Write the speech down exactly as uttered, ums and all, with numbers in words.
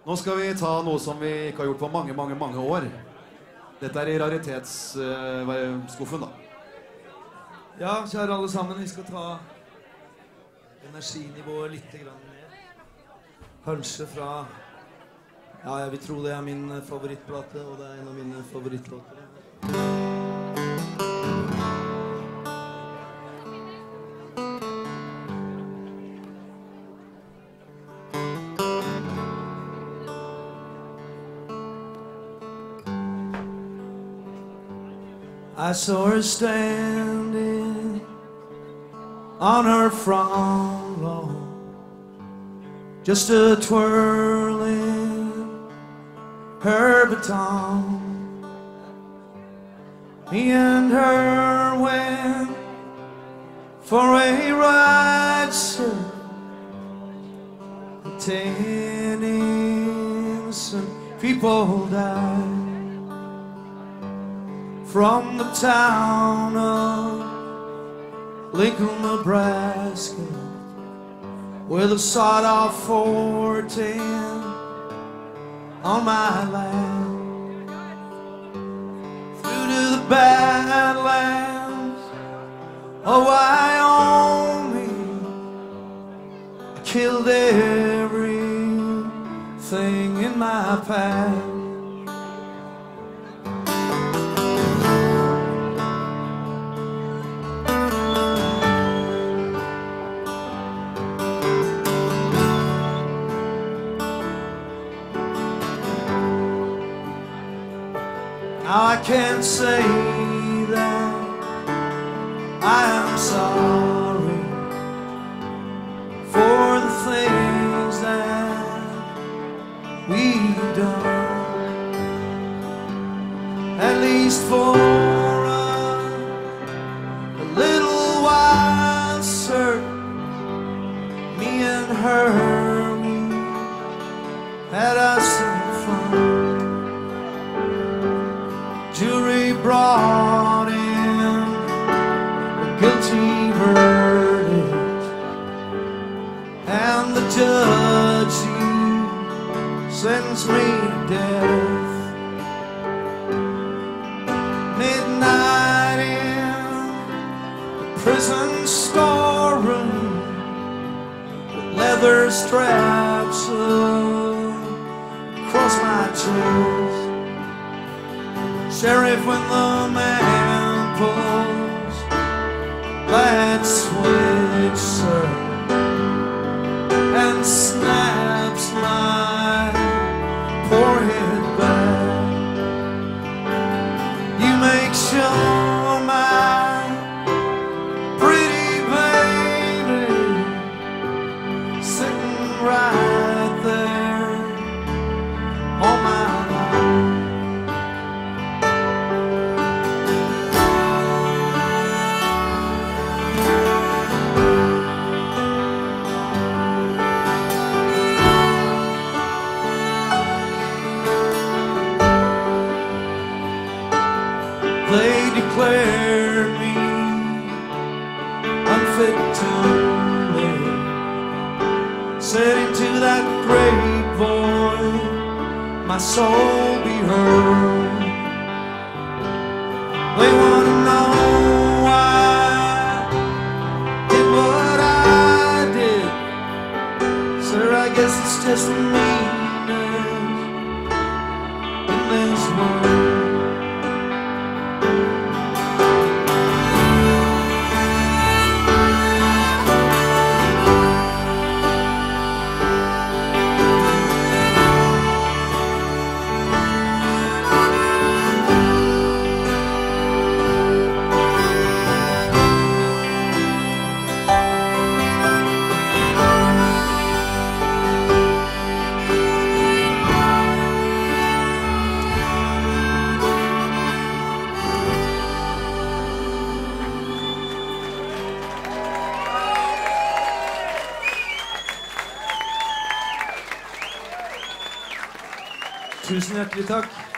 Nå skal vi ta noe som vi ikke har gjort på mange, mange, mange år. Dette er i raritetsskuffen, da. Ja, kjære alle sammen, vi skal ta energinivået litt grann ned. Kanskje fra... Ja, jeg vil tro det er min favorittplate, og det er en av mine favorittlåter. I saw her standing on her front lawn, just a twirling her baton. Me and her went for a ride, sir. Ten innocent people died from the town of Lincoln, Nebraska, with a sawed-off four ten on my land, through to the Badlands of Wyoming. I killed everything in my path. Now I can't say that I am sorry for the things that we've done, at least for a, a little while, sir. Me and her, we had us some fun. Jury brought in a guilty verdict, and the judge, he sentenced me to death. Midnight in the prison storeroom, with leather straps across my chest. Sheriff, when the man pulls that switch, sir, and snaps my poor head back, you make sure my pretty baby sitting right there on my They declared me unfit to live, said into that great void my soul be heard. They want to know why I did what I did. Sir, I guess it's just a meanness in this world. Tusen hjertelig takk.